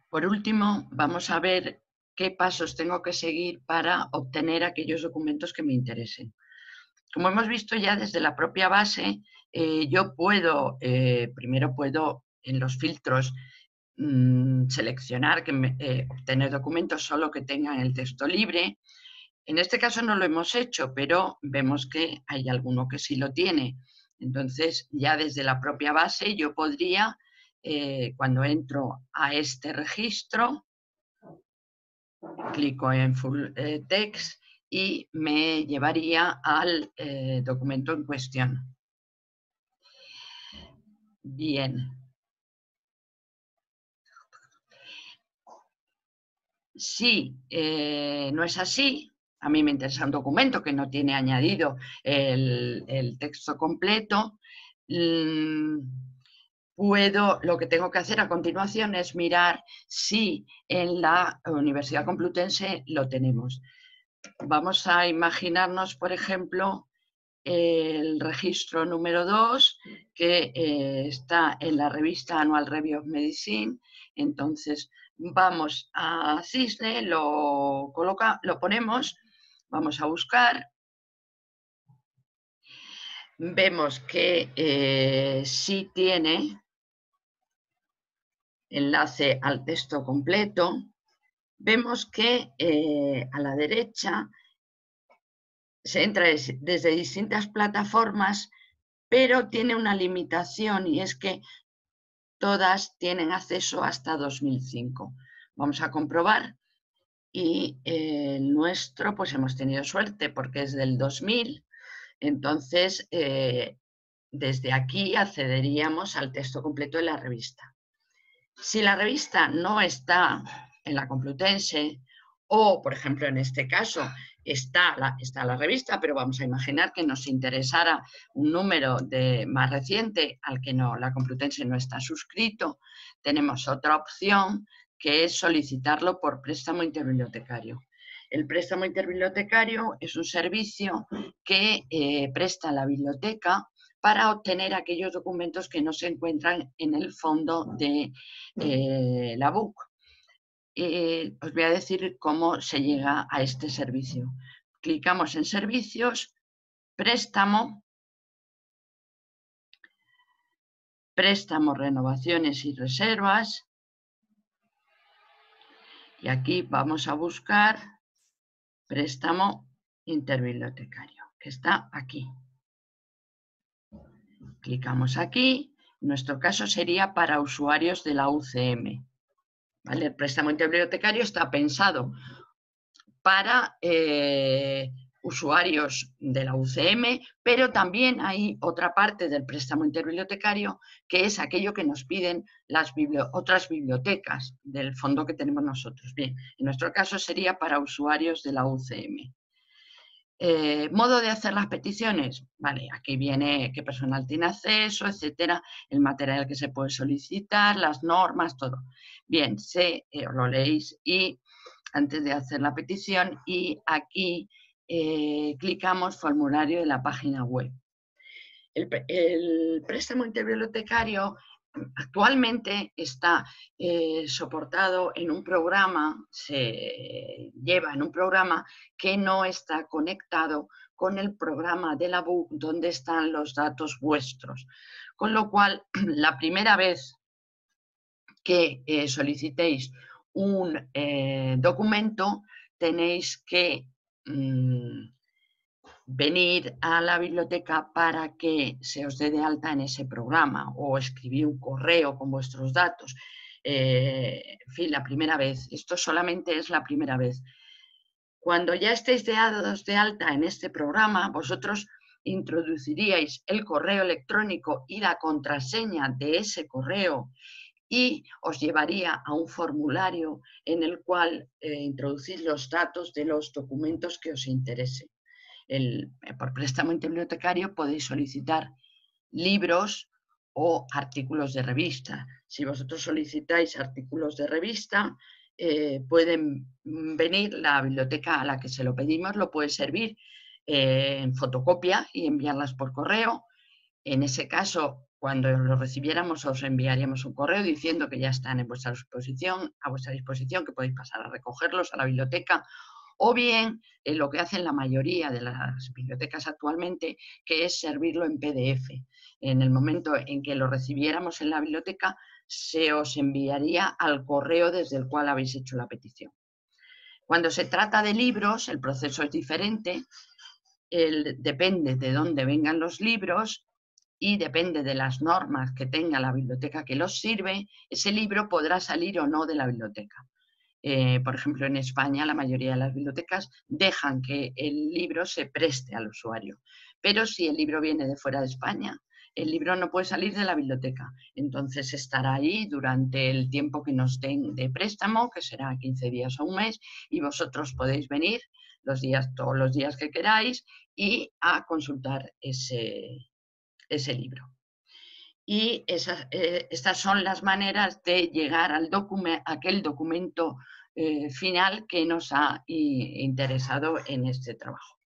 Por último, vamos a ver qué pasos tengo que seguir para obtener aquellos documentos que me interesen. Como hemos visto ya desde la propia base, yo puedo, primero puedo en los filtros seleccionar obtener documentos solo que tengan el texto libre. En este caso no lo hemos hecho, pero vemos que hay alguno que sí lo tiene. Entonces, ya desde la propia base yo podría, cuando entro a este registro, clico en Full Text y me llevaría al documento en cuestión. Bien. Si no es así, a mí me interesa un documento que no tiene añadido el texto completo, lo que tengo que hacer a continuación es mirar si en la Universidad Complutense lo tenemos. Vamos a imaginarnos, por ejemplo, el registro número 2, que está en la revista Annual Review of Medicine. Entonces, vamos a Cisne, lo ponemos, vamos a buscar. Vemos que sí tiene enlace al texto completo. Vemos que a la derecha se entra desde distintas plataformas, pero tiene una limitación y es que todas tienen acceso hasta 2005. Vamos a comprobar y el nuestro, pues hemos tenido suerte porque es del 2000, entonces desde aquí accederíamos al texto completo de la revista. Si la revista no está en la Complutense o, por ejemplo, en este caso, está la revista, pero vamos a imaginar que nos interesara un número más reciente al que la Complutense no está suscrito, tenemos otra opción que es solicitarlo por préstamo interbibliotecario. El préstamo interbibliotecario es un servicio que presta la biblioteca para obtener aquellos documentos que no se encuentran en el fondo de la BUC. Os voy a decir cómo se llega a este servicio. Clicamos en servicios, préstamo, renovaciones y reservas. Y aquí vamos a buscar préstamo interbibliotecario, que está aquí. Clicamos aquí. En nuestro caso sería para usuarios de la UCM. ¿Vale? El préstamo interbibliotecario está pensado para usuarios de la UCM, pero también hay otra parte del préstamo interbibliotecario que es aquello que nos piden otras bibliotecas del fondo que tenemos nosotros. Bien, en nuestro caso sería para usuarios de la UCM. Modo de hacer las peticiones, vale, aquí viene qué personal tiene acceso, etcétera, el material que se puede solicitar, las normas, todo. Bien, lo leéis y antes de hacer la petición y aquí clicamos formulario de la página web. El préstamo interbibliotecario actualmente está soportado en un programa, se lleva en un programa que no está conectado con el programa de la BUC donde están los datos vuestros. Con lo cual, la primera vez que solicitéis un documento, tenéis que venir a la biblioteca para que se os dé de alta en ese programa o escribir un correo con vuestros datos. En fin, la primera vez. Esto solamente es la primera vez. Cuando ya estéis dados de alta en este programa, vosotros introduciríais el correo electrónico y la contraseña de ese correo y os llevaría a un formulario en el cual introducís los datos de los documentos que os interesen. Por préstamo interbibliotecario podéis solicitar libros o artículos de revista. Si vosotros solicitáis artículos de revista, pueden venir, la biblioteca a la que se lo pedimos lo puede servir en fotocopia y enviarlas por correo. En ese caso, Cuando lo recibiéramos os enviaríamos un correo diciendo que ya están en vuestra disposición, que podéis pasar a recogerlos a la biblioteca, o bien lo que hacen la mayoría de las bibliotecas actualmente, que es servirlo en PDF. En el momento en que lo recibiéramos en la biblioteca, se os enviaría al correo desde el cual habéis hecho la petición. Cuando se trata de libros, el proceso es diferente. Depende de dónde vengan los libros y depende de las normas que tenga la biblioteca que los sirve, ese libro podrá salir o no de la biblioteca. Por ejemplo, en España la mayoría de las bibliotecas dejan que el libro se preste al usuario, pero si el libro viene de fuera de España, el libro no puede salir de la biblioteca, entonces estará ahí durante el tiempo que nos den de préstamo, que será 15 días o un mes, y vosotros podéis venir todos los días que queráis y a consultar ese libro. Y estas son las maneras de llegar a aquel documento final que nos ha interesado en este trabajo.